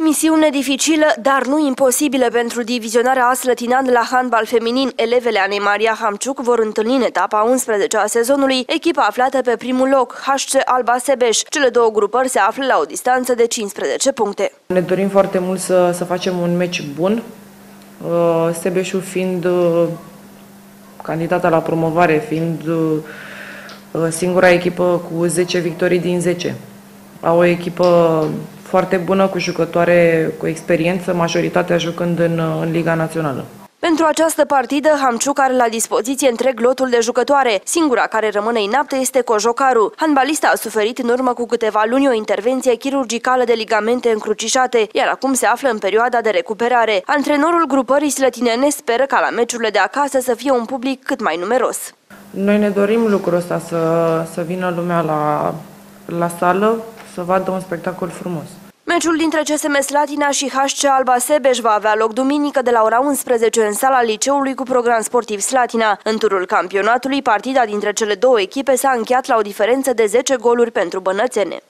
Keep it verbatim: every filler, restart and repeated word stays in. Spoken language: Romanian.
Misiune dificilă, dar nu imposibilă pentru divizionarea A Slătinean la handbal feminin. Elevele Anei Maria Hamciuc vor întâlni în etapa a unsprezecea a sezonului echipa aflată pe primul loc, H C Alba Sebeș. Cele două grupări se află la o distanță de cincisprezece puncte. Ne dorim foarte mult să, să facem un meci bun, Sebeșul fiind candidata la promovare, fiind singura echipă cu zece victorii din zece. Au o echipă foarte bună, cu jucătoare cu experiență, majoritatea jucând în, în Liga Națională. Pentru această partidă, Hamciuc are la dispoziție întreg lotul de jucătoare. Singura care rămâne inaptă este Cojocaru. Handbalista a suferit în urmă cu câteva luni o intervenție chirurgicală de ligamente încrucișate, iar acum se află în perioada de recuperare. Antrenorul grupării slătinene speră ca la meciurile de acasă să fie un public cât mai numeros. Noi ne dorim lucrul ăsta, să, să vină lumea la, la sală, să vadă un spectacol frumos. Meciul dintre C S M Slatina și H C Alba Sebeș va avea loc duminică de la ora unsprezece în sala liceului cu program sportiv Slatina. În turul campionatului, partida dintre cele două echipe s-a încheiat la o diferență de zece goluri pentru bănățene.